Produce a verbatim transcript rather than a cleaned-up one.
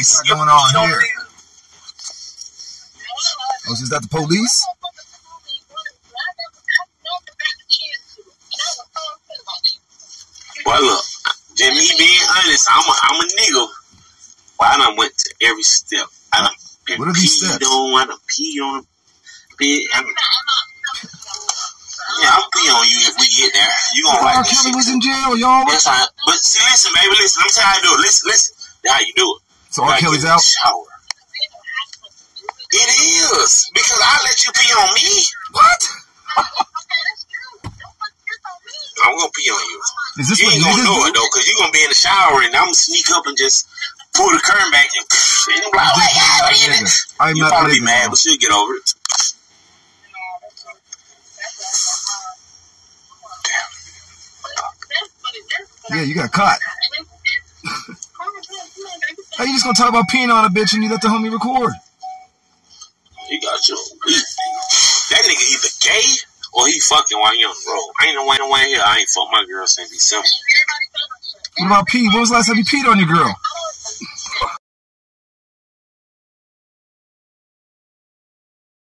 What's going on here? Oh, so is that the police? Well, look, just me being honest, I'm a, I'm a nigga. Well, I done went to every step. I done been what are these steps? On, I done peed on a bit. I done, yeah, I'll pee on you if we get there. You gonna like this Kelly shit. was in jail, y'all. That's right. But see, listen, baby, listen. Let me tell you how you do it. Listen, listen. That's how you do it. So R. Kelly's out? Shower. It is. Because I let you pee on me. What? I'm gonna pee on you. Is this you what ain't gonna niggas know do? it though, cause you gonna be in the shower and I'm gonna sneak up and just pull the curtain back and, and I'm like, oh, yeah, what are you doing? I'm You'll not probably be nigga, mad, no. but she'll get over it. Yeah, you got caught. How you just gonna talk about peeing on a bitch and you let the homie record? You got your weak. That nigga either gay or he fucking while he on the road. I ain't no way no way here. I ain't fuck my girl since December. What about pee? When was the last time you peed on your girl?